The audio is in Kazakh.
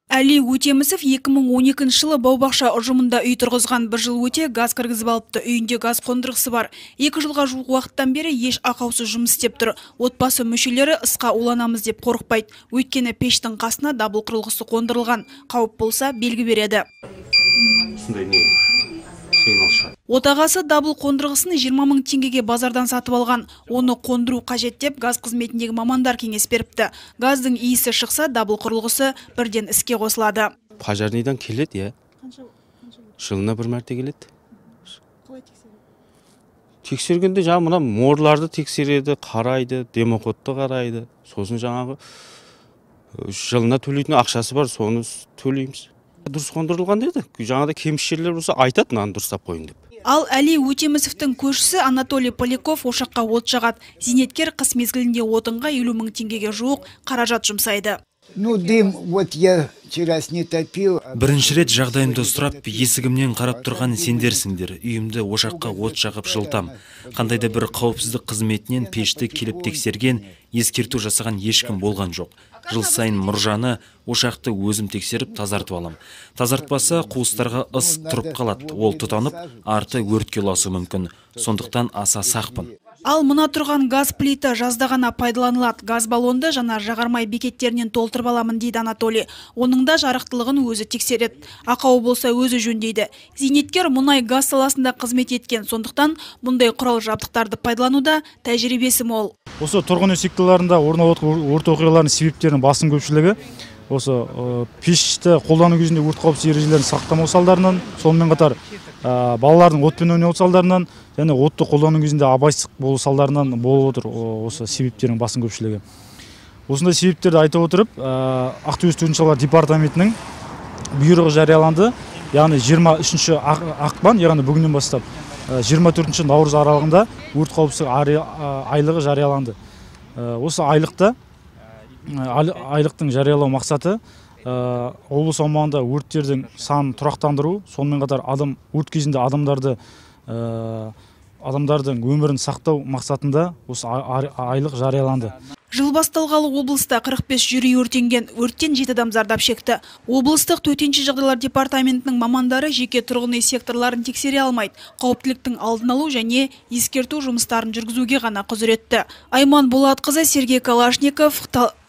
Әли Өтемісов 2012 жылы бау-бақша ұжымында үй тұрғызған. Bir жыл өте газ кіргізіп алыпты. Үйінде газ қондырғысы бар. 2 жылға жуық уақыттан бері еш ақаусыз жұмыс істеп тұр. Отбасы мүшелері ысқа уланамыз деп қорықпайды. Өйткені пештің қасына дабыл құрылғысы қондырылған. Қауіп болса белгі береді. Отағасы дабыл қондырғысын 20 000 теңгеге базардан сатып алған. Оны қондыру қажет деп газ қызметіндегі мамандар кеңес беріпті. Газдың иісі шықса, дабыл құрылғысы бірден іске қосылады. Пожарныйдан келеді, я. Жылына бір мәрте келеді. Тексергенде жаңа мына морларды тексереді, қарайды, демоходты қарайды. Сосын жаңағы жылына төлейтін ақшасы бар, соны төлейміз. Дұрыс қондырылған деді. Жаңада кемшілер болса айтады, мынаны дұрыстап қойын деп. Ал Әли Өтемісовтің көршісі Анатолий Поляков ошаққа от жағады. Зейнеткер қыс мезгілінде отынға 50 000 теңгеге жуық қаражат жұмсайды. Дым, вот я вчера не топил. Бірінші рет жағдайымды сұрап, есігімнен қарап тұрған сендерсіңдер. Үйімді ошаққа от жағып жылтам. Қандайда бір қауіпсіздік қызметінен пешті келіп тексерген, ескерту жасаған ешкім болған жоқ. Жыл сайын мұржаны ошақты өзім тексеріп тазартып алам. Тазартпаса қуыстарға ыс тұрып қалады. Ол тұтанып, арты өртке ұласуы мүмкін. Сондықтан аса сақпын. Ал мына тұрған газ плита жазда ғана пайдаланылады. Газ баллонды жанар жағармай бекеттерінен толтырып аламын дейді Анатолий. Оның да жарықтылығын өзі тексереді. Ақауы болса өзі жөндейді. Зейнеткер мұнай газ саласында қызмет еткен, сондықтан мұндай құрал жабдықтарды пайдалануда тәжірибесі мол. Осы тұрғын үй секторларында орын алған өрт оқиғаларының себептерінің басым көпшілігі осы пешті қолдану кезінде өрт қауіпсіздік ережелерін сақтамау салдарынан, сонымен қатар балалардың отпен ойнау салдарынан және отты қолдану кезінде абайсыздық болу салдарынан болып отыр. Осы себептердің басым көпшілігі. Осындай себептерді айта отырып, Ақтөбе төтенше жағдайлар департаментінің бұйрығы жарияланды. Яғни 23 ақпан, яғни бүгіннен бастап 24 наурыз аралығында өрт қауіпсіздік айлығы жарияланды. Осы айлықтың жариялау мақсаты облыс аумағында өрттердің санын тұрақтандыру, сонымен қатар өрт кезінде адамдардың өмірін сақтау мақсатында осы айлық жарияланды. Жыл басталғалы облыста 45 жүрей өртенген, өрттен 7 адам зардап шекті. Облыстық төтенше жағдайлар департаментінің мамандары жеке тұрғын үй секторларын тексере алмайды. Қауіптіліктің алдын алу және ескерту жұмыстарын жүргізуге ғана құзыретті. Айман Болатқызы, Сергей Калашников,